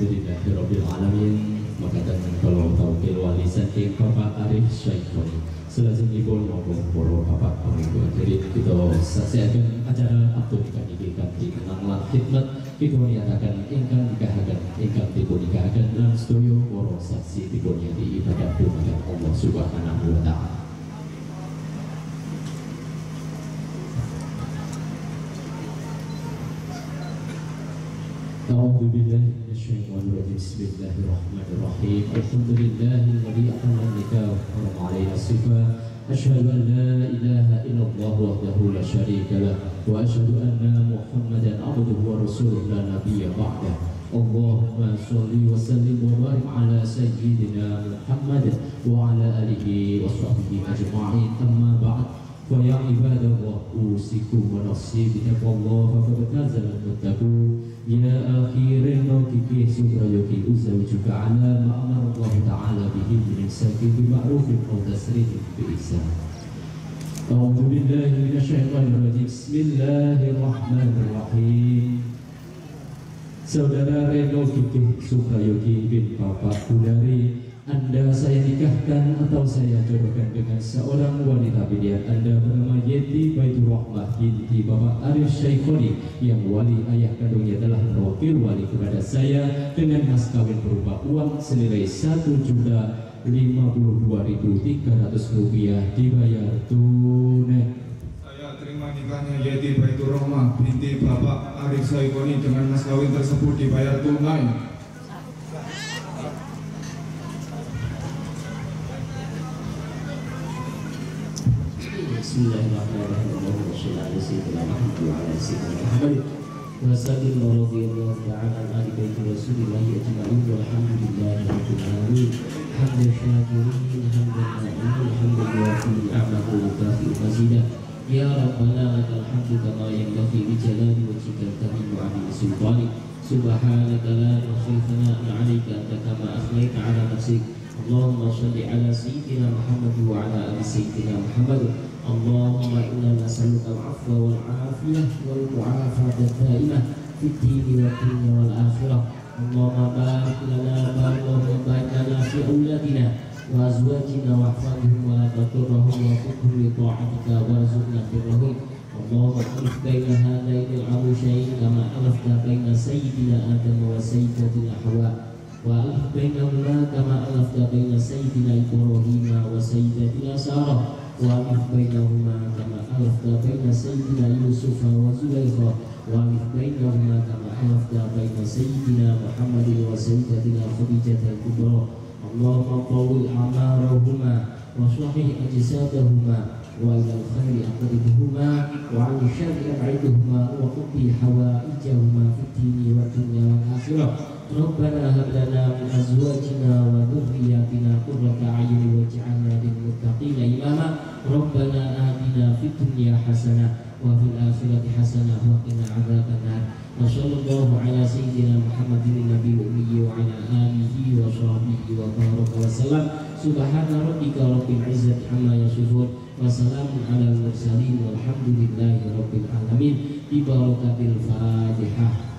Alhamdulillahirabbil alamin. Makaten kalau taukil wali saking Bapak Arif Syaikoni. Selajengipun monggo para bapak pamingguan. Jadi kita saksikan acara abdul nikah niki kanthi tenang lan khidmat kita niataken ingkang nikahaken ingkang dipun nikahaken lan sedaya para saksi dipun yati ibadah dumateng Allah Subhanahu wa taala. أعوذ بالله من الشيطان الرجيم بسم الله الرحمن الرحيم الحمد لله الذي أحل النكاح وحرم علينا الصفا أشهد أن لا إله إلا الله وحده لا شريك له وأشهد أن محمدا عبده ورسوله لا نبي بعده اللهم صل وسلم وبارك على سيدنا محمد وعلى آله وصحبه أجمعين أما بعد فيا عباد الله أوصيكم ونفسي بتقوى الله فقد فاز المتقون يا أخير الموكب سبريك أزوجك على ما أمر الله تعالى به من إمساك بمعروف أو تسريح بإحسان. أعوذ بالله من الشيطان الرجيم بسم الله الرحمن الرحيم. Saudara Reno Kikih Suprayogi bin Bapak Budari, Anda saya nikahkan atau saya jodohkan dengan seorang wanita pilihan Anda bernama Yeti Baitur Rahmah binti Bapak Arif Syaikoni, yang wali ayah kandungnya telah berwakil wali kepada saya dengan mas kawin berupa uang senilai Rp1.052.300 dibayar tunai. Saya terima nikahnya Yeti Baitur Rahmah binti Bapak Arif Syaikoni dengan mas kawin tersebut dibayar tunai. Bismillahirrahmanirrahim. Wassalamualaikum warahmatullahi ta'ala ali baiti Rasulillah ajma'in walhamdulillahi rabbil alamin. Hamdan syakirin hamdan na'imin hamdan yuwafi ni'amahu wa kafi'u mazidah. Ya Rabbana lakal hamdu kama yanbaghi li jalali wajhikal karim wa 'azimi sultanik. Subhanaka la nuhsi thana'an 'alaika anta kama athnayta 'ala nafsik. Allahumma shalli 'ala sayyidina Muhammad wa 'ala ali sayyidina Muhammad. Allahumma inna nas'aluka al-'afwa wal-'afiyah wal-mu'afata ad-da'imah fid dini wad dunya wal akhirah. Allahumma barik lana barik lana fi auladina wa azwajina wahfadhhum wa la taturrahum wa qudhum li ta'atika warzuqna birrahum. Allahumma alif baina hadaini al-'arushayn kama alafta baina sayyidina Adam wa sayyidatina Hawa wa alif bainahuma kama alafta baina sayyidina Ibrahim wa sayyidatina Sarah وألف بينهما كما ألفت بين سيدنا يوسف وزليخة وألف بينهما كما ألفت بين سيدنا محمد وسيدتنا خديجة الكبرى. اللهم طول أعمارهما وصحح أجسادهما وإلى الخير أقربهما وعن الشر أبعدهما وقضي حوائجهما في الدين والدنيا والآخرة. ربنا هب لنا من أزواجنا وذرياتنا قرة أعين واجعلنا للمتقين إماما. ربنا آتنا في الدنيا حسنة وفي الآخرة حسنة وقنا عذاب النار. وصلى الله على سيدنا محمد النبي الأمي وعلى آله وصحبه وبارك وسلم. سبحان ربك رب العزة عما يصفون وسلام على المرسلين والحمد لله رب العالمين. ببركة الفاتحة.